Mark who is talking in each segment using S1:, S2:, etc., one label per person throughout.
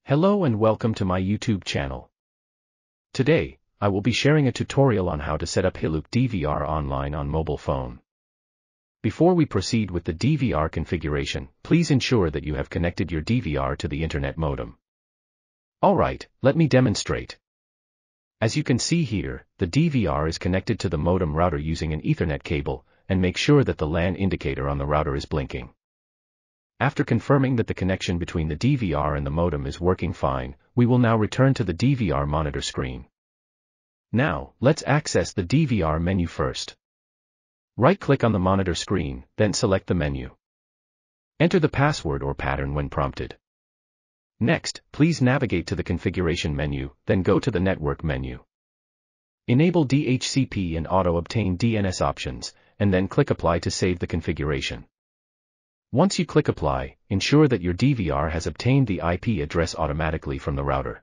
S1: Hello and welcome to my YouTube channel. Today, I will be sharing a tutorial on how to set up Hilook DVR online on mobile phone. Before we proceed with the DVR configuration, please ensure that you have connected your DVR to the internet modem. Alright, let me demonstrate. As you can see here, the DVR is connected to the modem router using an Ethernet cable, and make sure that the LAN indicator on the router is blinking. After confirming that the connection between the DVR and the modem is working fine, we will now return to the DVR monitor screen. Now, let's access the DVR menu first. Right-click on the monitor screen, then select the menu. Enter the password or pattern when prompted. Next, please navigate to the configuration menu, then go to the network menu. Enable DHCP and auto-obtain DNS options, and then click Apply to save the configuration. Once you click Apply, ensure that your DVR has obtained the IP address automatically from the router.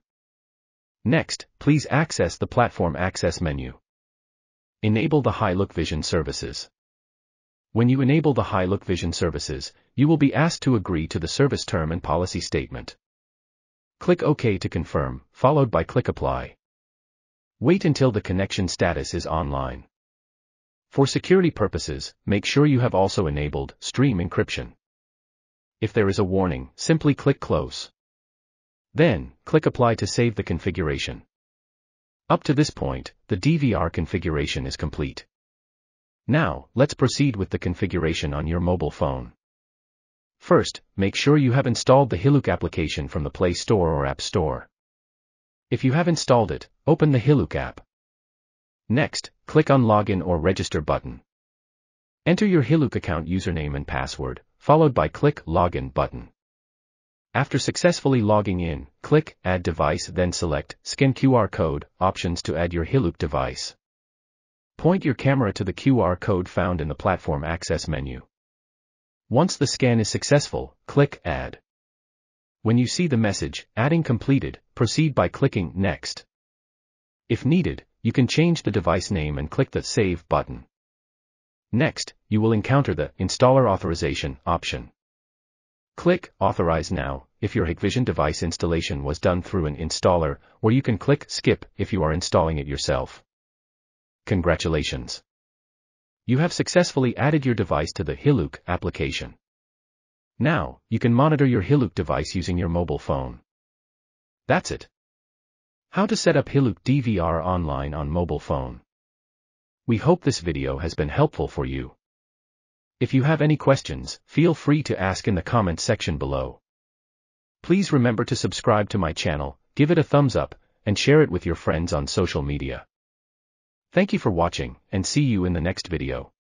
S1: Next, please access the Platform Access menu. Enable the Hikvision services. When you enable the Hikvision services, you will be asked to agree to the service term and policy statement. Click OK to confirm, followed by click Apply. Wait until the connection status is online. For security purposes, make sure you have also enabled Stream Encryption. If there is a warning, simply click Close. Then, click Apply to save the configuration. Up to this point, the DVR configuration is complete. Now, let's proceed with the configuration on your mobile phone. First, make sure you have installed the Hilook application from the Play Store or App Store. If you have installed it, open the Hilook app. Next, click on Login or Register button. Enter your Hilook account username and password, followed by click Login button. After successfully logging in, click Add Device, then select Scan QR Code options to add your Hilook device. Point your camera to the QR code found in the Platform Access menu. Once the scan is successful, click Add. When you see the message, Adding completed, proceed by clicking Next. If needed, you can change the device name and click the Save button. Next, you will encounter the Installer Authorization option. Click Authorize Now if your Hikvision device installation was done through an installer, or you can click Skip if you are installing it yourself. Congratulations! You have successfully added your device to the Hilook application. Now, you can monitor your Hilook device using your mobile phone. That's it. How to set up Hilook DVR online on mobile phone. We hope this video has been helpful for you. If you have any questions, feel free to ask in the comment section below. Please remember to subscribe to my channel, give it a thumbs up, and share it with your friends on social media. Thank you for watching, and see you in the next video.